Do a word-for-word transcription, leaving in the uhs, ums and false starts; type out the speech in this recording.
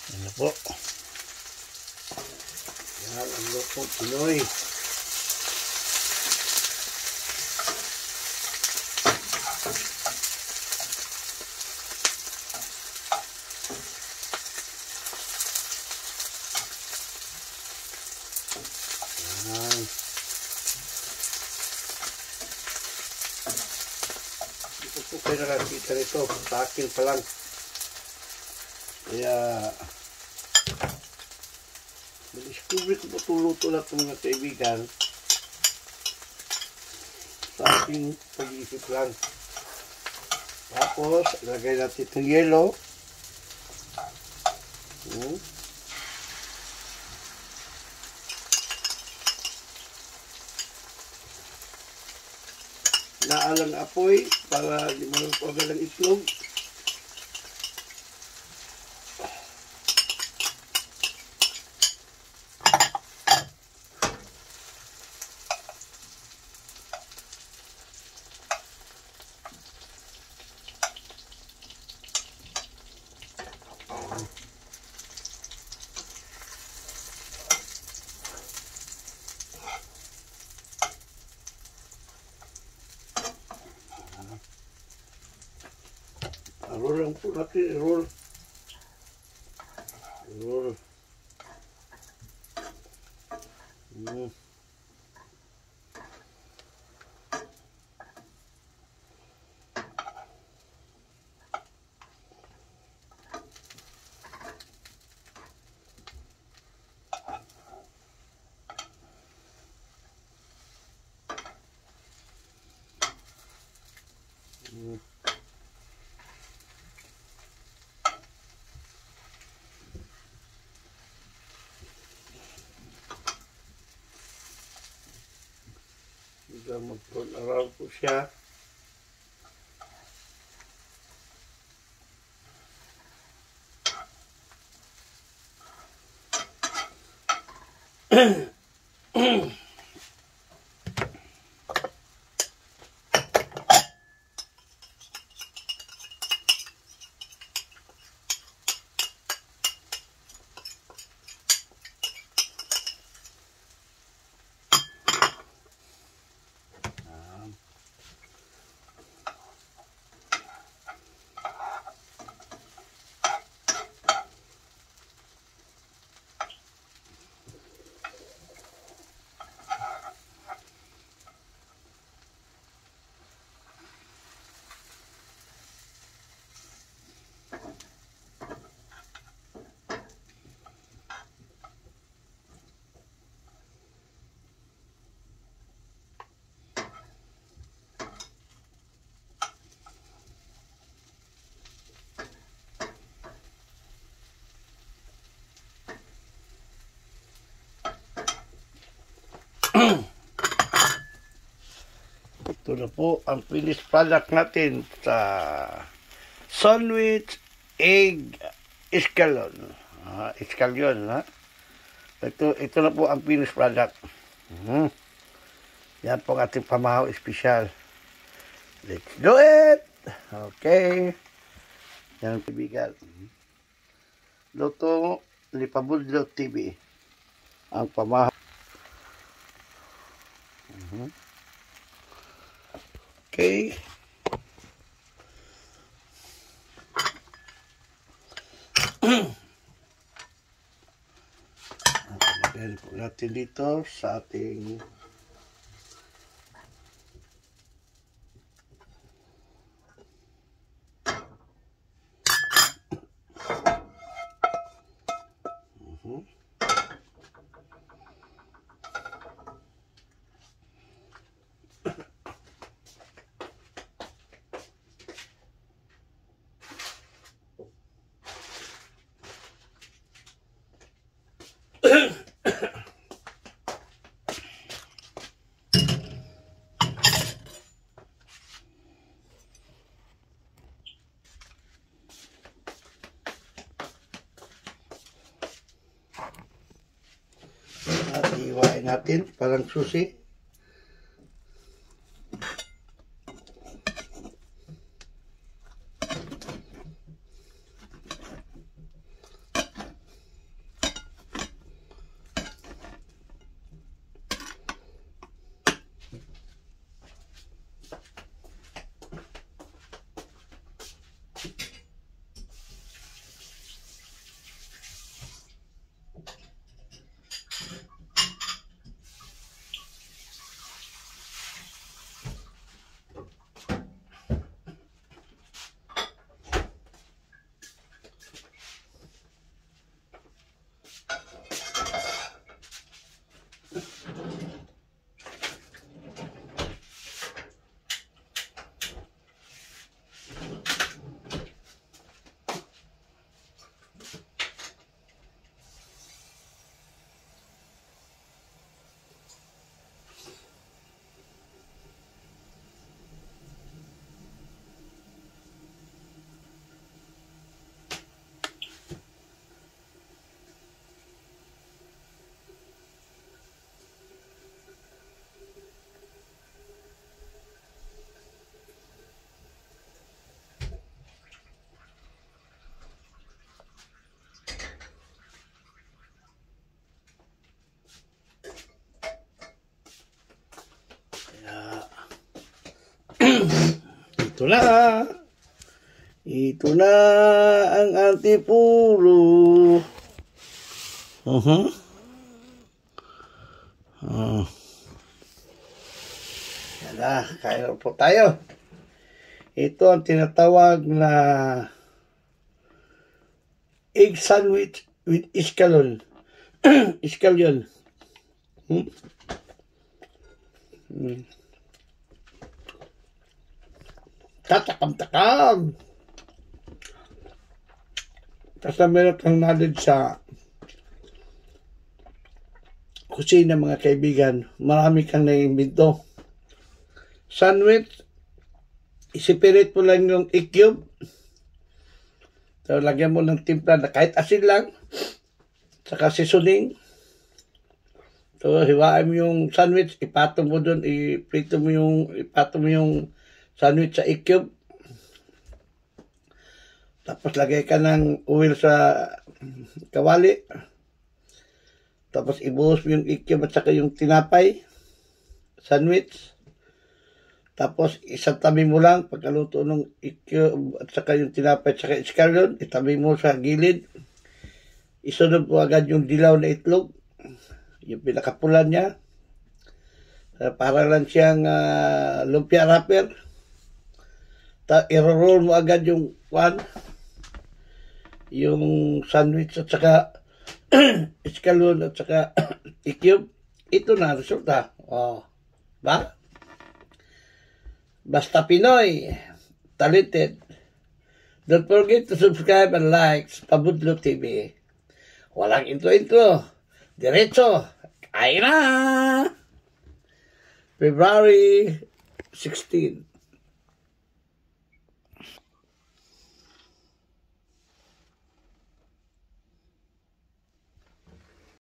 Ano po? Yan ang lutong Pinoy. Yan. Ito po kayo nakakita nito. Sa akin pa lang. Kaya na-discover ko po itong luto na ito mga kaibigan sa aking pag-iisip lang. Tapos ilagay natin itong yelo. Hmm. Naalang apoy para di maluto agad ang itlog. Roll lang po natin, roll. Roll. Hmm. Hmm. Hanggang mag-turn around po siya. Ito na po ang finished product natin sa sandwich egg escalon. Ah, escalon, ha? Ito, ito na po ang finished product. Hmm. Yan po ang ating pamahaw special. Let's do it! Okay. Yan ang kaibigan. Luto ni Pabudlo T V. Ang pamahaw. Hmm. Okay. Lagyan po natin dito sa ating uh-huh. At iwain natin parang susi. Ito na. Ito na ang antipuro. Uh-huh. Uh. Yan na, kain na po tayo. Ito ang tinatawag na egg sandwich with escalon. Escallion. Hmm? Hmm. Tatakam-takam. Tapos na meron kang knowledge sa kusina, mga kaibigan. Marami kang naimbento. Sandwich, isipirit mo lang yung i-cube. So, lagyan mo ng timpla na kahit asin lang. Saka seasoning. So, hiwain mo yung sandwich, ipatong mo doon, iprito mo yung, ipatong mo yung sandwich sa i-cube. Tapos, lagay ka ng oil sa kawali. Tapos, ibuhos mo yung i-cube at saka yung tinapay. Sandwich. Tapos, isang tabi mo lang, pagkaluto ng i-cube at saka yung tinapay at saka escallion, itabi mo sa gilid. Isunod mo agad yung dilaw na itlog, yung pinakapula niya. Para lang siyang uh, lumpia wrapper. I-roll mo agad yung one, yung sandwich at saka escallion at saka i-cube. Ito na, resulta. Oh, ba? Basta Pinoy, talented. Don't forget to subscribe and like Pabudlo T V. Walang intro-intro. Diretso. Kain na! February sixteenth.